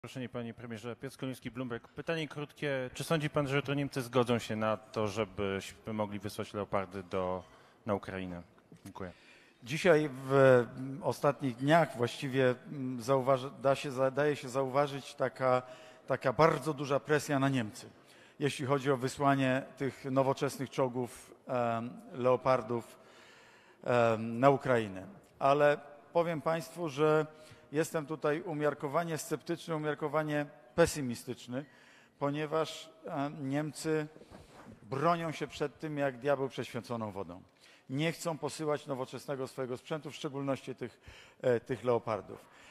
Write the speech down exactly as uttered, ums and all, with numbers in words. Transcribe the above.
Proszę, panie premierze. Piotr Skoliński, Bloomberg. Pytanie krótkie. Czy sądzi pan, że to Niemcy zgodzą się na to, żebyśmy mogli wysłać Leopardy do, na Ukrainę? Dziękuję. Dzisiaj w ostatnich dniach właściwie zauważy, da się, daje się zauważyć taka, taka bardzo duża presja na Niemcy, jeśli chodzi o wysłanie tych nowoczesnych czołgów Leopardów na Ukrainę. Ale powiem państwu, że jestem tutaj umiarkowanie sceptyczny, umiarkowanie pesymistyczny, ponieważ Niemcy bronią się przed tym jak diabeł przed święconą wodą. Nie chcą posyłać nowoczesnego swojego sprzętu, w szczególności tych, tych Leopardów.